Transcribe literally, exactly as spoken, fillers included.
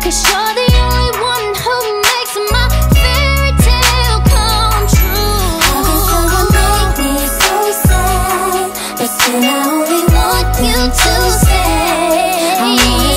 'cause you're the only one who makes my fairy tale come true. How can someone make me so sad, but still I only want you to stay?